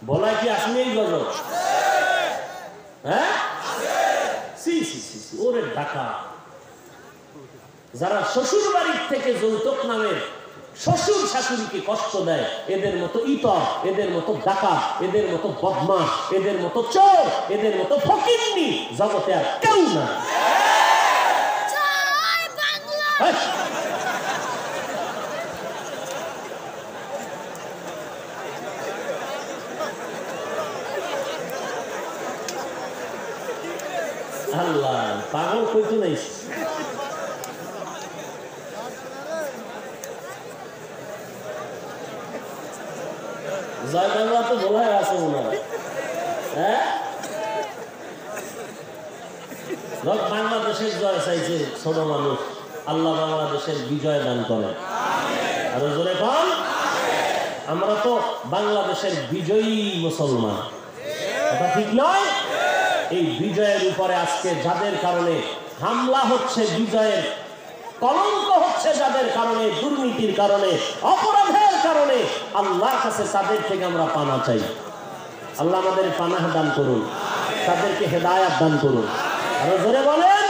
বলা কি আসলে এই গজব? হ্যাঁ, ওরে ঢাকা। যারা শ্বশুর বাড়ির থেকে যৌতুক নামের শ্বশুর শাশুড়িকে কষ্ট দেয়, এদের মতো ইতর, এদের মতো ডাকাত, এদের মতো বদমাশ, এদের মতো চোর, এদের মতো ফকিন্নি জগতে আর কেউ না। আল্লাহ পাগল কইতো নাই। জয় বাংলা তো বলাই আছে মনে হয়। হ্যাঁ, বাংলাদেশের জয় চাইছে ছোট মানুষ, আল্লাহ বাংলাদেশের বিজয় দান করেন। আরো জোরে পান। আমরা তো বাংলাদেশের বিজয়ী মুসলমান, এটা ঠিক নয়? এই বিজয়ের উপরে আজকে যাদের কারণে হামলা হচ্ছে, বিজয়ের কলঙ্ক হচ্ছে যাদের কারণে, দুর্নীতির কারণে, অপরাধের কারণে, আল্লাহর কাছে তাদের থেকে আমরা পানা চাই। আল্লাহ আমাদের পানাহ দান করুন, তাদেরকে হেদায়াত দান করুন। আরো জোরে বলেন।